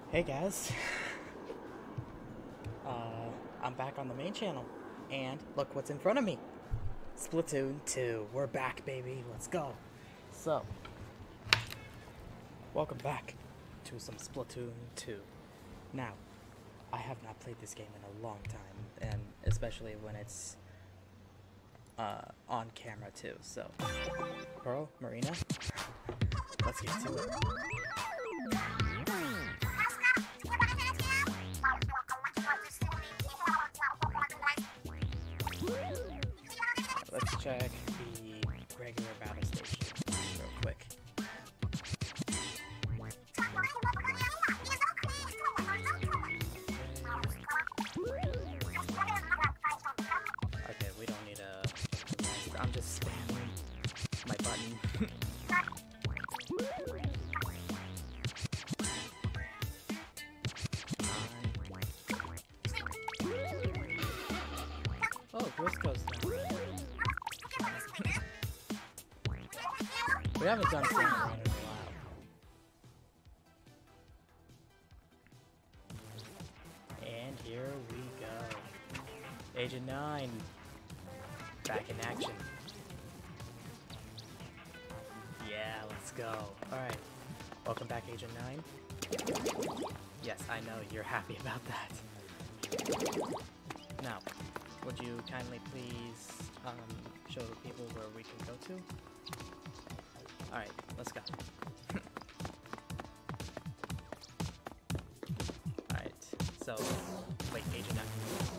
Hey guys, I'm back on the main channel, and look what's in front of me. Splatoon 2, we're back baby, let's go. So, welcome back to some Splatoon 2. Now, I have not played this game in a long time, and especially when it's on camera too, so. Pearl, Marina, let's get to it. Let's check the regular battle station real quick. Okay, we don't need a... I'm just spamming my button. Oh, Briscoe's down. We haven't done Sandra in a while. And here we go. Agent 9. Back in action. Yeah, let's go. Alright. Welcome back, Agent 9. Yes, I know you're happy about that. Now, would you kindly please show the people where we can go to? Alright, let's go. Alright, so, wait, Agent 9.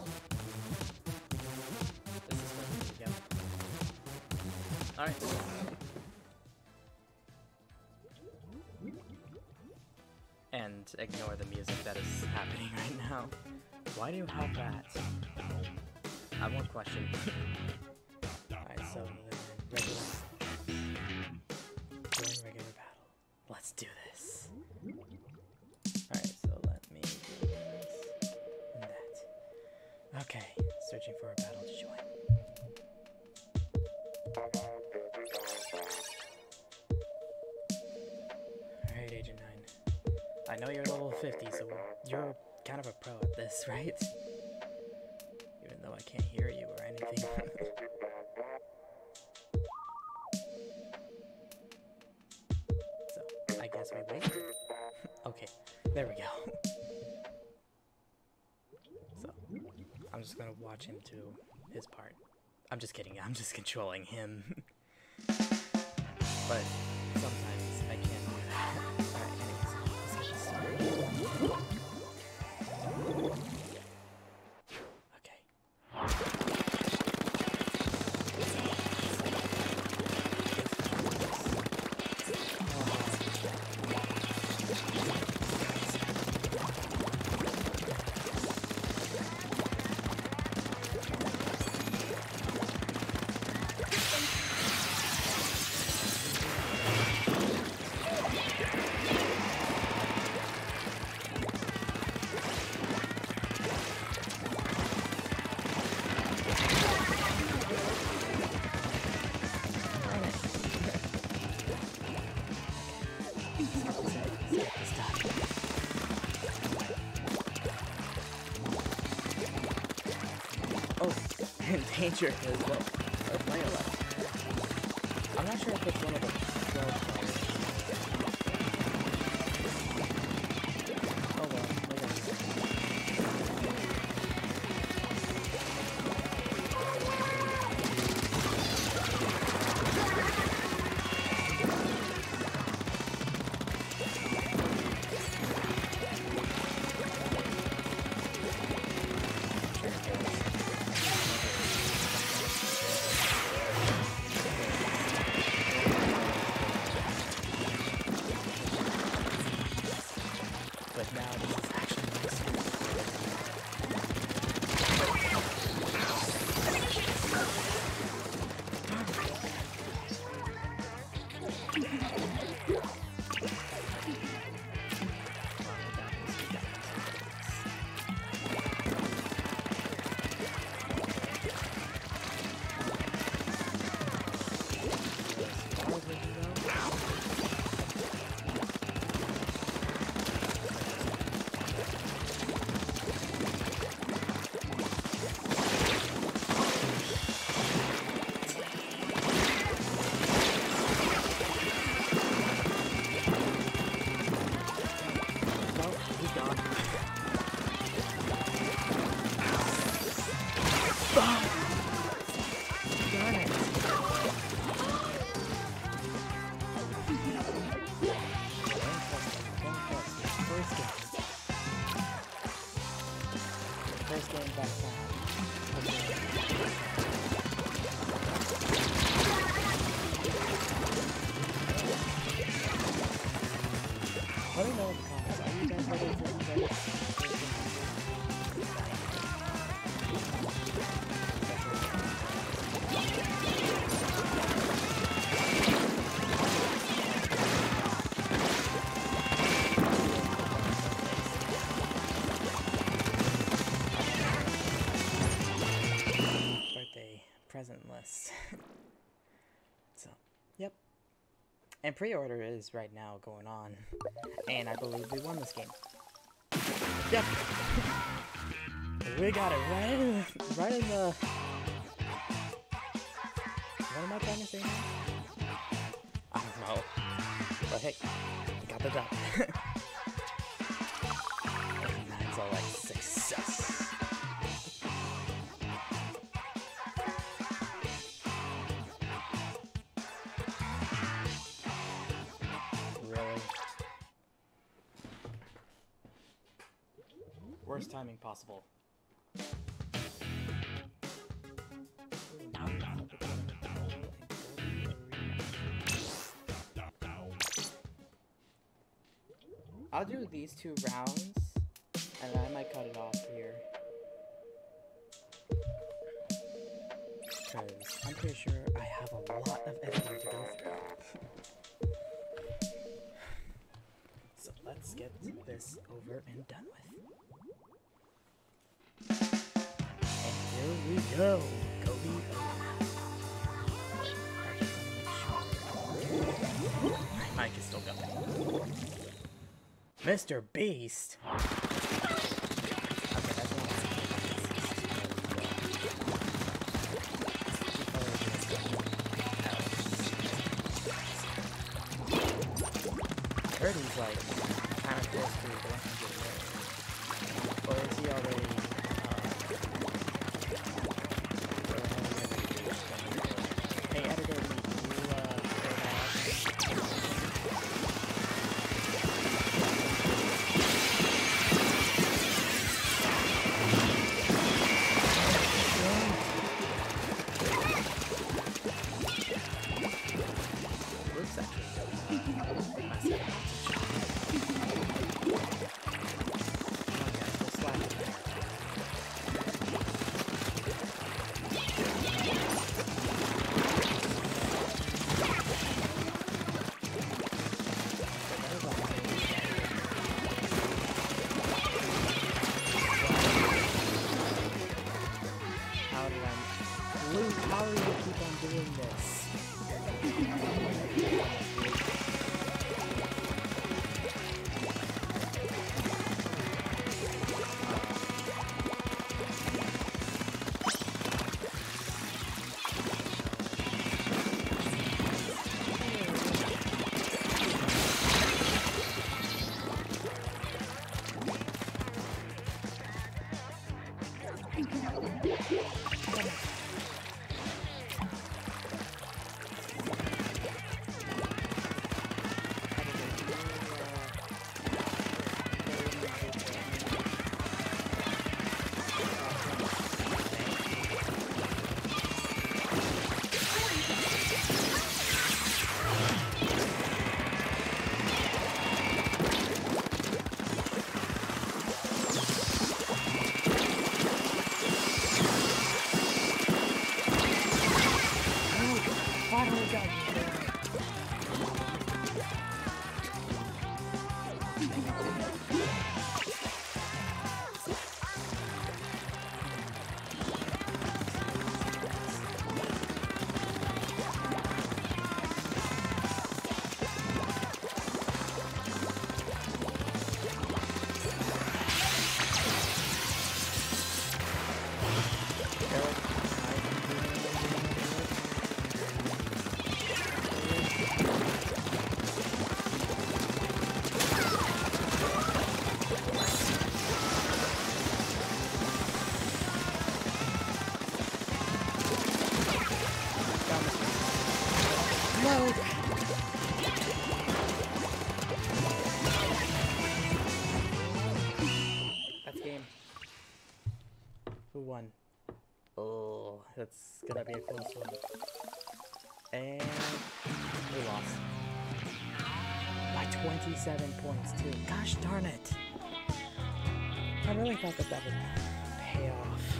This is where we need to go. Alright. And ignore the music that is happening right now. Why do you have that? I have one question. Alright, so regular battle. Let's do this. Alright, so let me do this and that. Okay, searching for a battle to join. Alright, Agent 9. I know you're level 50, so you're kind of a pro at this, right? Even though I can't hear you or anything. So, I guess we wait. Okay, there we go. So, I'm just gonna watch him do his part. I'm just kidding, I'm just controlling him. But sometimes I can't do that. Alright, anyways, let's get this started. Oh, danger is well. Player left. I'm not sure if it's one of the 12 players. Oh well, look at this. list. So, yep. And pre-order is right now going on. And I believe we won this game. Yep. We got it right in the... What am I trying to say now? I don't know. But hey, got the job. And that's all like success. Really? Worst timing possible. I'll do these 2 rounds, and then I might cut it off here. Because I'm pretty sure I have a lot of editing to go through. So let's get this over and done with. And here we go. Kobe. My mic is still going. Mr. Beast. Okay, that's not. I heard he's like kind of close to 100 million. Or is he already? Hey, editor, can you how do you keep on doing this? Won. Oh, that's gonna be a close one. And we lost. By 27 points too. Gosh darn it. I really thought that would pay off.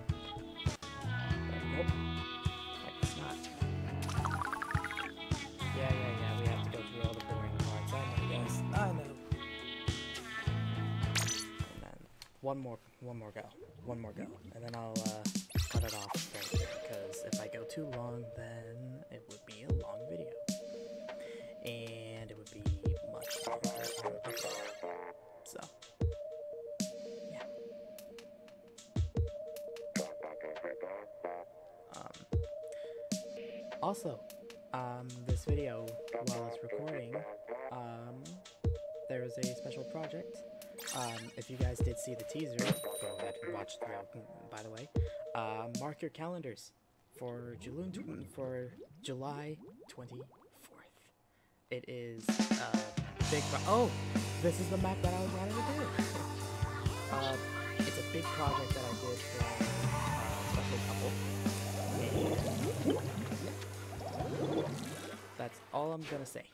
But nope. I guess not. Yeah. We have to go through all the boring parts. I know, guys. I know. And then one more go. And then I'll cut cut it off right here, because if I go too long, then it would be a long video. And it would be much longer. So, yeah. Also, this video, while it's recording, there is a special project. If you guys did see the teaser, go ahead and watch through, by the way. Mark your calendars for July 24th. It is big. Oh, this is the map that I was wanting to do. It's a big project that I did for a special couple. And that's all I'm gonna say.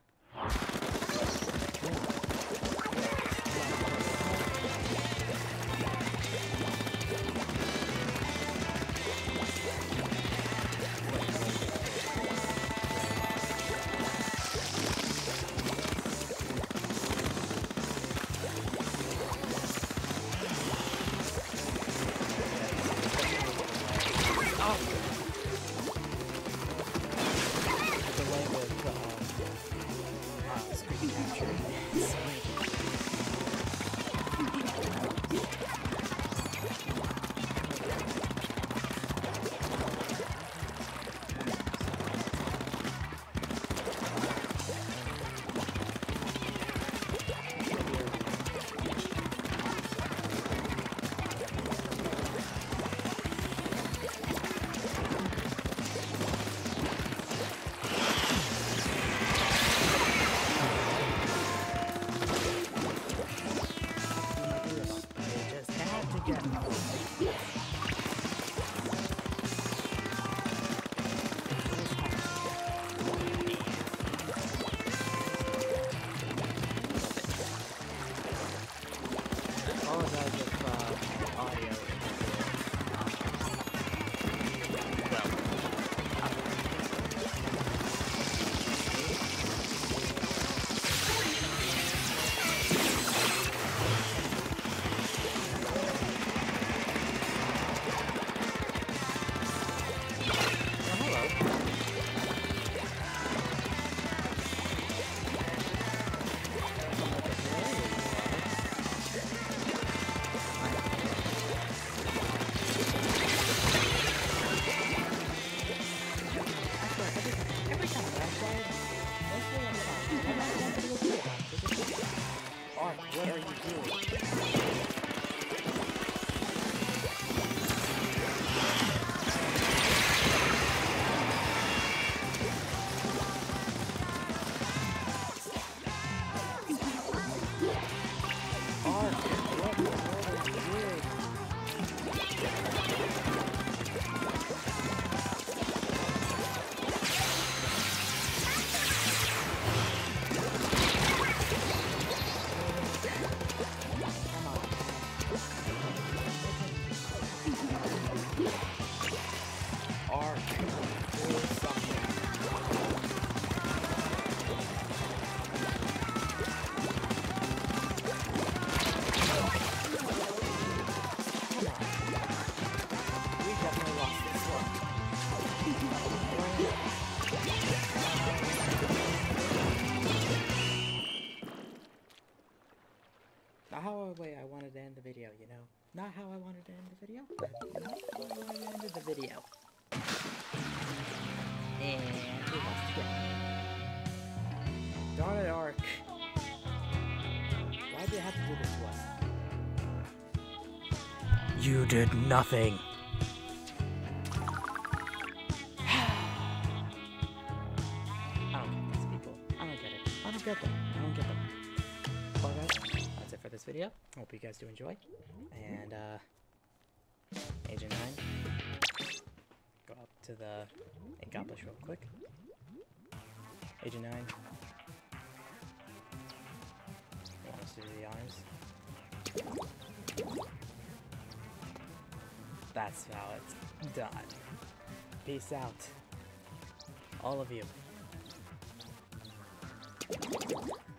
What are you doing? Not how I wanted to end the video, you know? Not how I wanted to end the video, but not how I wanted to end the video. And we lost again. Darn it, Ark. Why did you have to do this to us? You did nothing. I don't get these people. I don't get it. I don't get them. I don't get them. Well, guys, that's it for this video. Hope you guys do enjoy. And, Agent 9. Go up to the accomplish real quick. Agent 9. Want us to do the honors? That's how it's done. Peace out. All of you.